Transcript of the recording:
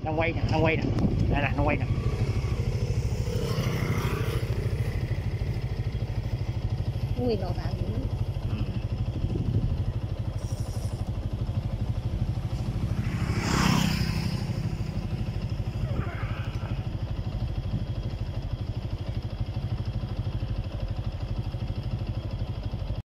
Đang quay nè, đang quay nè. Đây nè, nó quay nè. Ui, lột à.